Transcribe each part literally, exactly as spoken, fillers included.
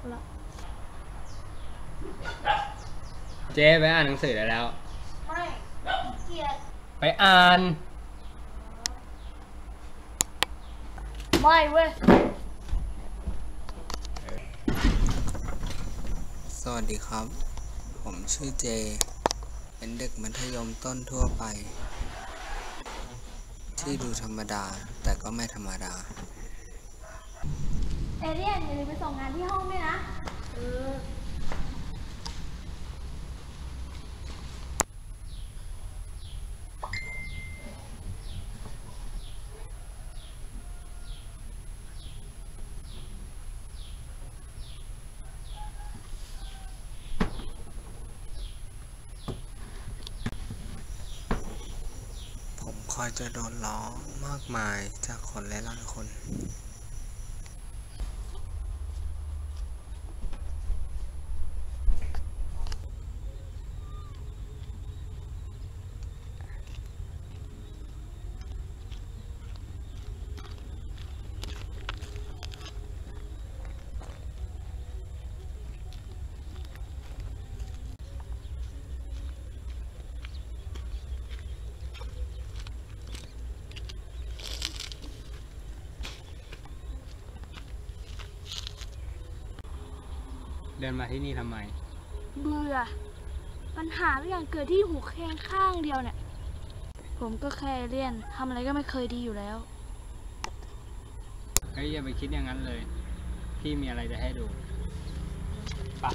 ละเจ๊ไปอ่านหนังสือได้แล้วไม่เกลียดไปอ่านไม่เว้ยสวัสดีครับผมชื่อเจเป็นเด็กมัธยมต้นทั่วไปที่ดูธรรมดาแต่ก็ไม่ธรรมดาเอเลี่ยนอย่าลืมไปส่งงานที่ห้องด้วยนะเออผมคอยจะโดนล้อมากมายจากคนหลายๆคนเดินมาที่นี่ทำไมเบื่อปัญหาทุกอย่างเกิดที่หูแค่ข้างเดียวเนี่ยผมก็แค่เลี่ยนทำอะไรก็ไม่เคยดีอยู่แล้วเฮ้ยอย่าไปคิดอย่างนั้นเลยพี่มีอะไรจะให้ดูปะ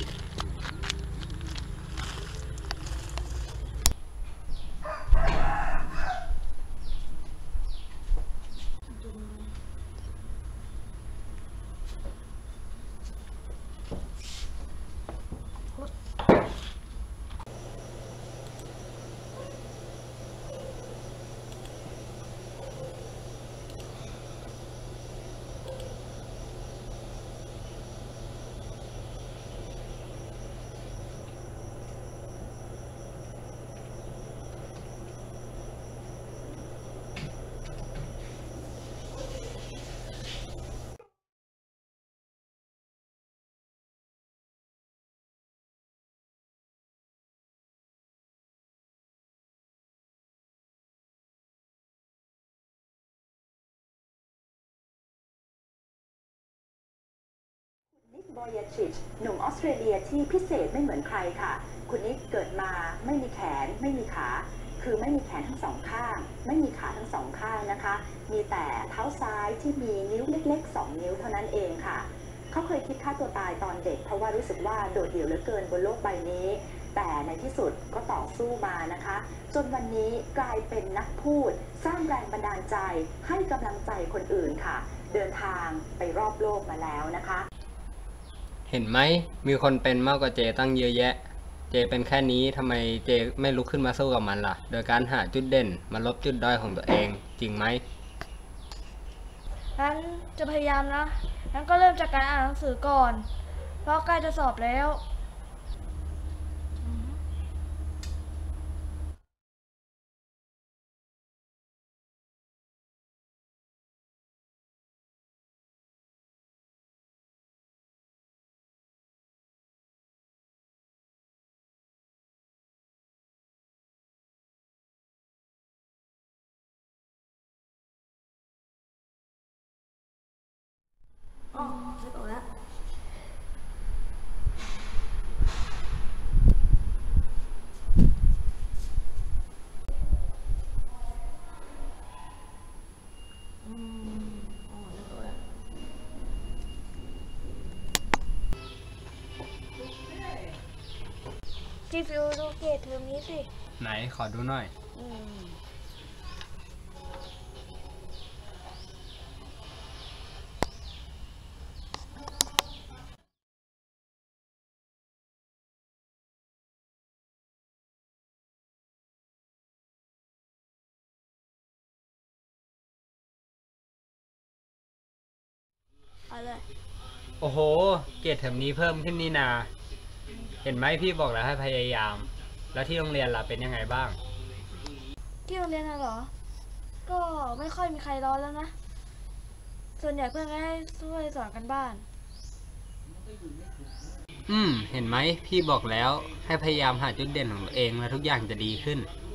นิก บอยาทริชหนุ่มออสเตรเลียที่พิเศษไม่เหมือนใครค่ะคุณนิกเกิดมาไม่มีแขนไม่มีขาคือไม่มีแขนทั้งสองข้างไม่มีขาทั้งสองข้างนะคะมีแต่เท้าซ้ายที่มีนิ้วเล็กๆสองนิ้วเท่านั้นเองค่ะเขาเคยคิดฆ่าตัวตายตอนเด็กเพราะว่ารู้สึกว่าโดดเดี่ยวเหลือเกินบนโลกใบนี้แต่ในที่สุดก็ต่อสู้มานะคะจนวันนี้กลายเป็นนักพูดสร้างแรงบันดาลใจให้กำลังใจคนอื่นค่ะเดินทางไปรอบโลกมาแล้วนะคะเห็นไหมมีคนเป็นมากกว่าเจตั้งเยอะแยะเจเป็นแค่นี้ทำไมเจไม่ลุกขึ้นมาสู้กับมันล่ะโดยการหาจุดเด่นมาลบจุดด้อยของตัวเองจริงไหมงั้นจะพยายามนะงั้นก็เริ่มจากการอ่านหนังสือก่อนเพราะใกล้จะสอบแล้วอ๋อไม่ตกแล้วพี่ฟิวดูเกรดเทอมนี้สิไหนขอดูหน่อยอืมอะไรโอ้โหเกรดเทอมนี้เพิ่มขึ้นนี่นาเห็นไหมพี่บอกแล้วให้พยายามแล้วที่โรงเรียนล่ะเป็นยังไงบ้างที่โรงเรียนน่ะเหรอก็ไม่ค่อยมีใครร้อนแล้วนะส่วนใหญ่เพื่อนก็ให้ช่วยสอนกันบ้านอืม เห็นไหมพี่บอกแล้วให้พยายามหาจุดเด่นของตัวเองแล้วทุกอย่างจะดีขึ้น